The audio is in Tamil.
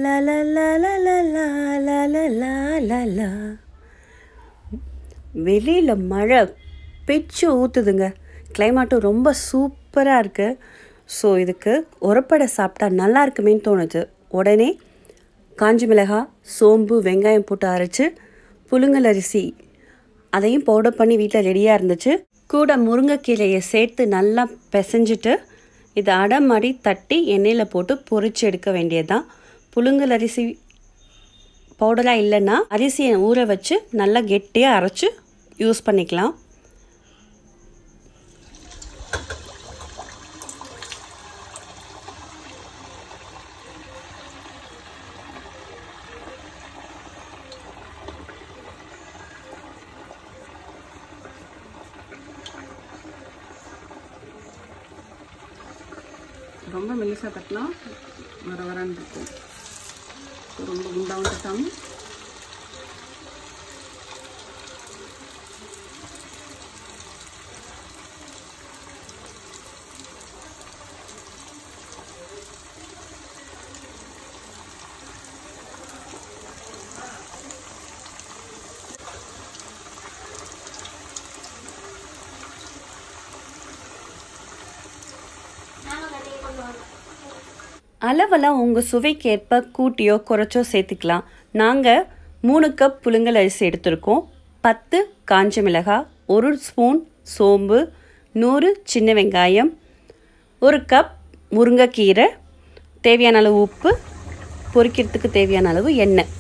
லா லா லா லா லா லா லா லா லா லா லா. வெளியில் மழை பிச்சு ஊற்றுதுங்க. கிளைமேட்டும் ரொம்ப சூப்பராக இருக்குது. ஸோ இதுக்கு உரப்படை சாப்பிட்டா நல்லா இருக்குமேன்னு தோணுது. உடனே காஞ்சி மிளகாய், சோம்பு, வெங்காயம் போட்டு அரைச்சி புழுங்கல் அரிசி அதையும் பவுடர் பண்ணி வீட்டில் ரெடியாக இருந்துச்சு. கூட முருங்கைக்கீரையை சேர்த்து நல்லா பிசைஞ்சிட்டு இதை அடை மாதிரி தட்டி எண்ணெயில் போட்டு பொரிச்சு எடுக்க வேண்டியதுதான். புழுங்கல் அரிசி பவுடராக இல்லைன்னா அரிசியை ஊற வச்சு நல்லா கெட்டியாக அரைச்சி யூஸ் பண்ணிக்கலாம். ரொம்ப மெலிசாக தட்டலாம், வரன்னு இருக்கும். ரொம்ப குண்டாகவும் தட்டாமல் அளவெல்லாம் உங்கள் சுவைக்கேற்ப கூட்டியோ குறைச்சோ சேர்த்துக்கலாம். நாங்கள் 3 கப் புழுங்கல் அரிசி எடுத்திருக்கோம். 10 காஞ்ச மிளகாய், 1 ஸ்பூன் சோம்பு, 100 சின்ன வெங்காயம், 1 கப் முருங்கைக்கீரை, தேவையான அளவு உப்பு, பொரிக்கிறதுக்கு தேவையான அளவு எண்ணெய்.